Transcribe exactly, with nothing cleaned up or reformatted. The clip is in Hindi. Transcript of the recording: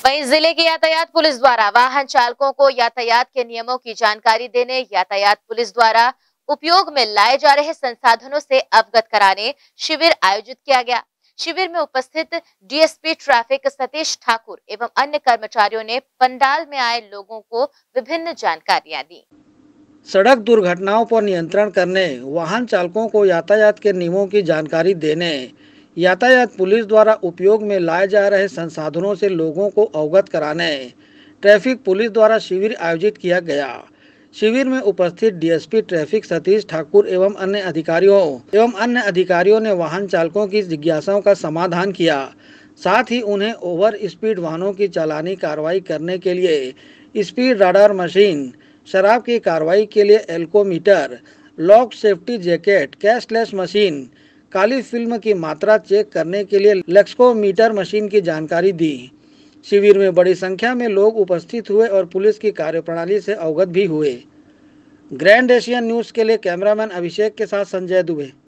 वहीं जिले की यातायात पुलिस द्वारा वाहन चालकों को यातायात के नियमों की जानकारी देने, यातायात पुलिस द्वारा उपयोग में लाए जा रहे संसाधनों से अवगत कराने शिविर आयोजित किया गया। शिविर में उपस्थित डीएसपी ट्रैफिक सतीश ठाकुर एवं अन्य कर्मचारियों ने पंडाल में आए लोगों को विभिन्न जानकारियां दी। सड़क दुर्घटनाओं पर नियंत्रण करने, वाहन चालकों को यातायात के नियमों की जानकारी देने, यातायात पुलिस द्वारा उपयोग में लाए जा रहे संसाधनों से लोगों को अवगत कराने ट्रैफिक पुलिस द्वारा शिविर आयोजित किया गया। शिविर में उपस्थित डीएसपी ट्रैफिक सतीश ठाकुर एवं अन्य अधिकारियों एवं अन्य अधिकारियों ने वाहन चालकों की जिज्ञासाओं का समाधान किया। साथ ही उन्हें ओवर स्पीड वाहनों की चालानी कार्रवाई करने के लिए स्पीड रडार मशीन, शराब की कार्रवाई के लिए alcometer, lock safety jacket, cashless machine, काली फिल्म की मात्रा चेक करने के लिए लेक्सोमीटर मशीन की जानकारी दी। शिविर में बड़ी संख्या में लोग उपस्थित हुए और पुलिस की कार्यप्रणाली से अवगत भी हुए। ग्रैंड एशियन न्यूज़ के लिए कैमरामैन अभिषेक के साथ संजय दुबे।